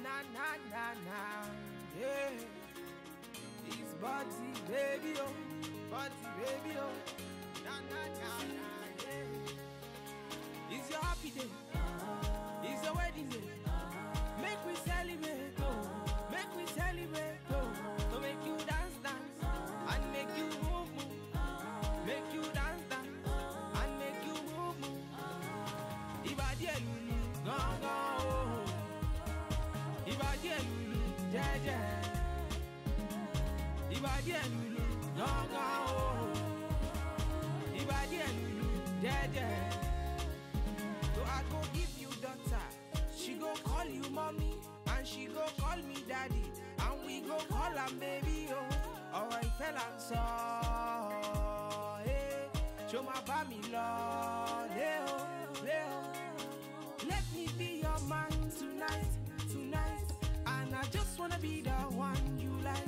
Na na na na, yeah. It's Butty baby oh, Butty baby oh. Na na na na, yeah. It's your happy day, it's your wedding day. Make we celebrate oh, make we celebrate oh. To make you dance dance and make you move move. Make you dance dance and make you move move. Ibadi elulu ganga oh. Ibadi elulu jeje. Ibadi elulu ganga oh. Ibadi elulu jeje. So I go give you daughter, she go call you mommy, and she go call me daddy, and we go call her baby oh. Alright fella so hey, show my bami lord leo leo. Let me be your man tonight, tonight, and I just wanna be the one you like.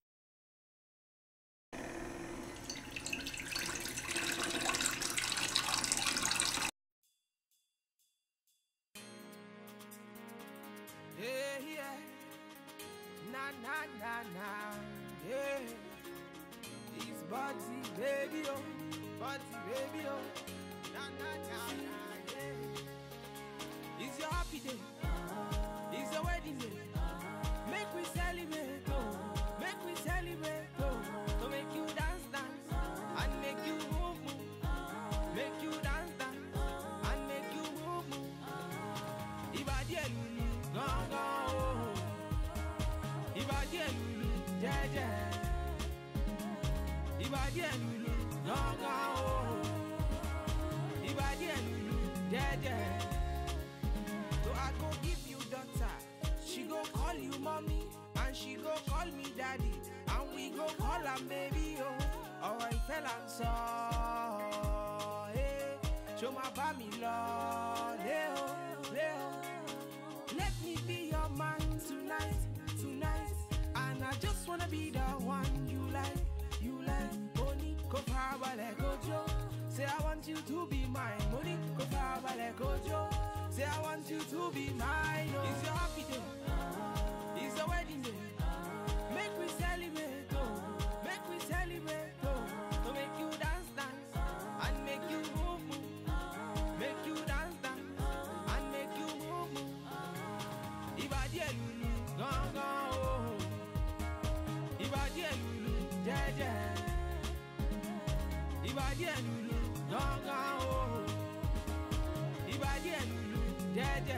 Yeah, yeah, na na na na, yeah. It's Butty baby oh, Butty baby oh. Na na na na, yeah. It's your happy day, it's your wedding day. Make we celebrate oh, make we celebrate oh. To make you dance dance and make you move move. Make you dance dance and make you move move. Ibadi elulu ganga oh. Ibadi elulu jeje. Ibadi elulu ganga oh. Ibadi elulu jeje. So I go give you daughter, she go call you mommy, and she go call me daddy, and we go call her baby oh. Alright fella so hey, show my bami lord leo leo. Let me be your man tonight, tonight, and I just wanna be the one you like, you like. Money, go power like Ojo. Say I want you to be mine. Money, go power like Ojo. Say I want you to be mine. Oh. It's your happy day, it's your wedding day. Make we celebrate oh, make we celebrate oh. To make you dance dance and make you move move. Make you dance dance and make you move move. Ibadi elulu ganga oh. Ibadi elulu jeje. Ibadi elulu ganga oh. Ibadi elulu jeje.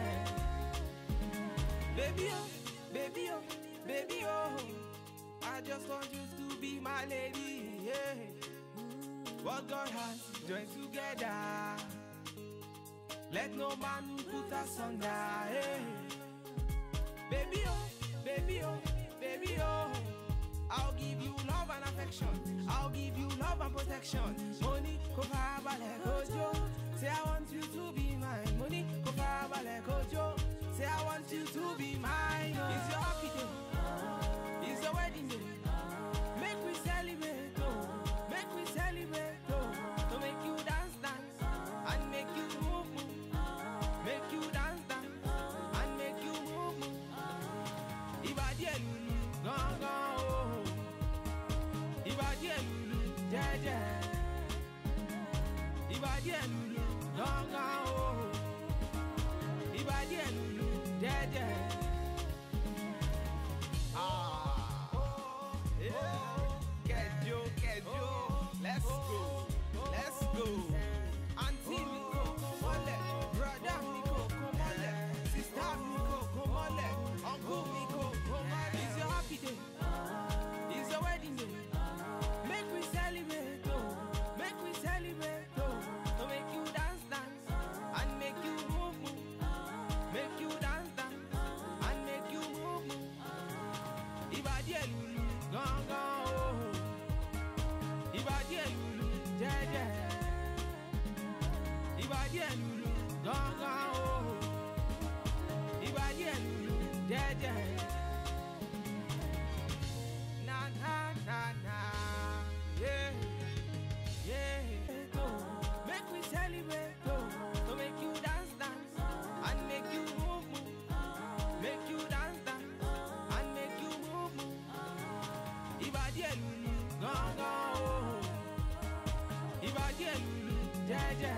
Baby oh, baby oh, baby oh. I just want you to be my lady, yeah. What God has joined together, let no man put us under, hey. Baby oh, baby oh, baby oh. I'll give you love and affection, I'll give you love and protection. Money, go power like Ojo. Say I want you to be mine. Money, go power like Ojo. Say I want you to be mine. Oh. It's your happy day, it's your wedding day. Make we celebrate oh, make we celebrate oh. To make you dance dance and make you move move. Make you dance dance and make you move move. Ibadi elulu ganga oh. Ibadi elulu jeje. Ibadi elulu ganga oh. Ibadi elulu jeje. Ah, yeah. Kejo, kejo. Let's go, let's go. Auntie mi ko komole, brother mi ko komole, sister mi ko komole, uncle mi ko komole. It's your happy day, it's your wedding day. Make we celebrate oh, make we celebrate oh. To make you dance dance and make you move move. Make you dance dance and make you move move. Ibadi elulu ganga oh. Ibadi elulu jeje. Ibadi elulu ganga oh. Ibadi elulu jeje. Na na na na, yeah, yeah. Make we celebrate oh. To make you dance dance and make you move move. Make you dance dance. jeje.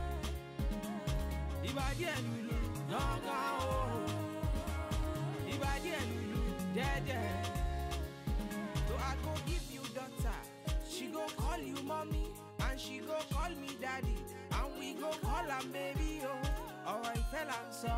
Ibadi elulu, gangan oh. Ibadi elulu, jeje. So I go give you daughter, she go call you mommy, and she go call me daddy, and we go call her baby oh. Alright, fella, so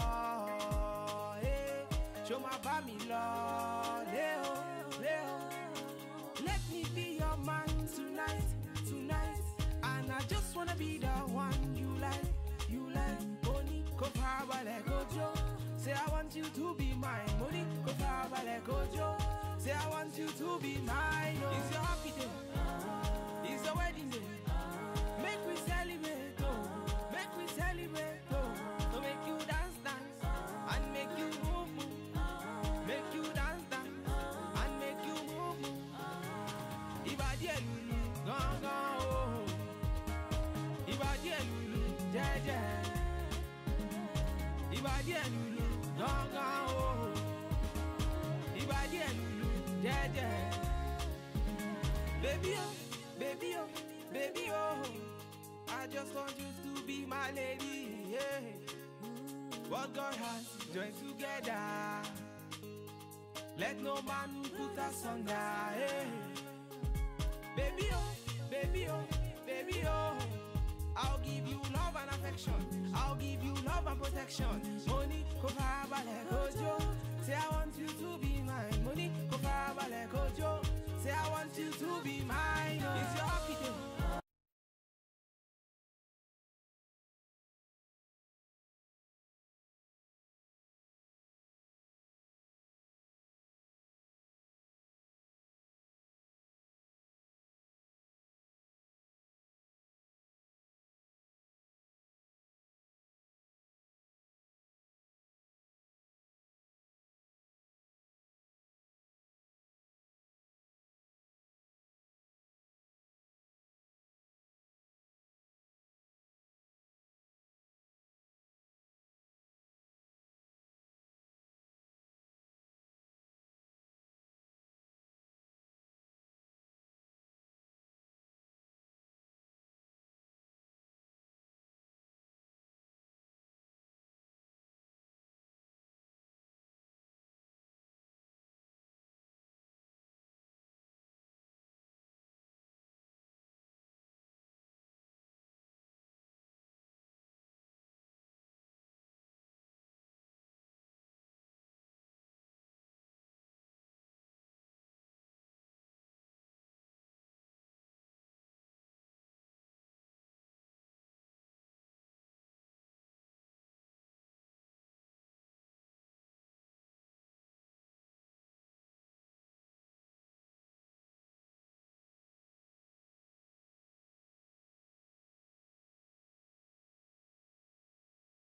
hey, show my baby love, Leo, Leo. Let me be your man tonight, tonight, and I just wanna be the one you like, you like. Money, go power like Ojo. Say I want you to be mine. Money, go power like Ojo. Say I want you to be mine. Oh. It's your happy day, it's your wedding day. Make we celebrate, oh. Make we celebrate, oh. So make you dance, dance, and make you move, move. Make you dance, dance, and make you move, move. Ibadi elulu, gangan oh. Ibadi elulu, jeje. Ibadi elulu, gangan oh. Ibadi elulu, jeje. Baby oh, baby oh, baby oh. I just want you to be my lady, yeah. What God has joined together, let no man put us under, yeah. Baby oh, baby oh, baby oh. I'll give you love and affection, I'll give you love and protection. Money, go power like Ojo. Say I want you to be mine. Money, go power like Ojo. Say I want you to be mine.